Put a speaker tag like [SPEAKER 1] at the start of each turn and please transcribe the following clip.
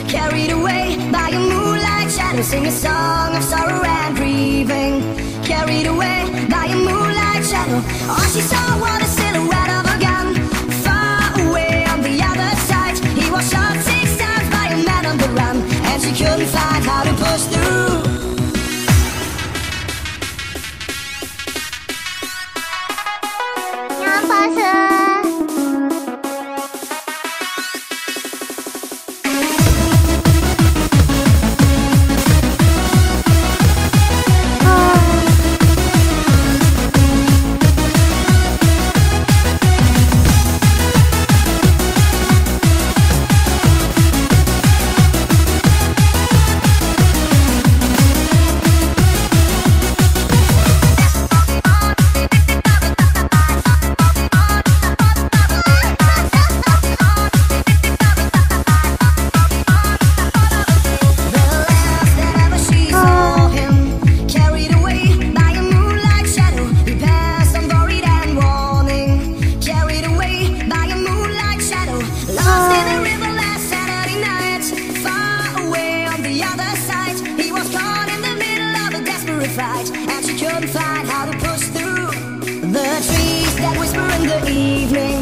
[SPEAKER 1] carried away by a moonlight shadow, sing a song of sorrow and grieving. Carried away by a moonlight shadow, all she saw was the silhouette of a gun. Far away on the other side, he was shot 6 times by a man on the run, and she couldn't find how to push through. And she couldn't find how to push through the trees that whisper in the evening.